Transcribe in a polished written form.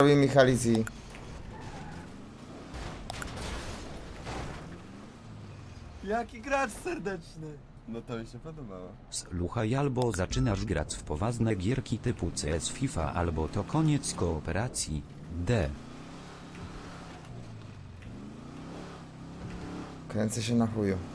robi Michalizi. Jaki gracz serdeczny. No to mi się podobało. Słuchaj, albo zaczynasz grać w poważne gierki typu CS, FIFA, albo to koniec kooperacji. D. Kręcę się na chuju.